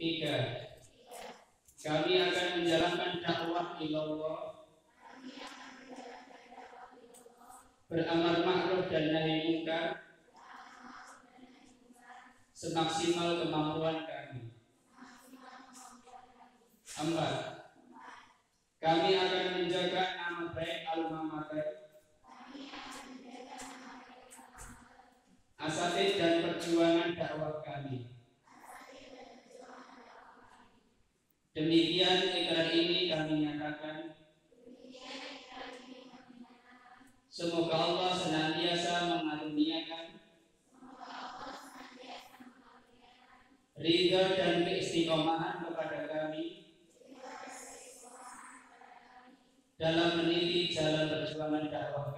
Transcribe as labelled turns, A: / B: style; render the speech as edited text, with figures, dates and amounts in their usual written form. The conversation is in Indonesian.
A: Tiga, kami akan menjalankan dakwah ilallah, beramar ma'ruf dan nahi munkar semaksimal kemampuan kami. Empat, kami akan menjaga nama baik alma mater, asatidz dan perjuangan dakwah kami. Demikian ikrar ini kami nyatakan. Semoga Allah senantiasa mengaruniakan ridha dan keistiqomahan kepada kami dalam meniti jalan perjuangan dakwah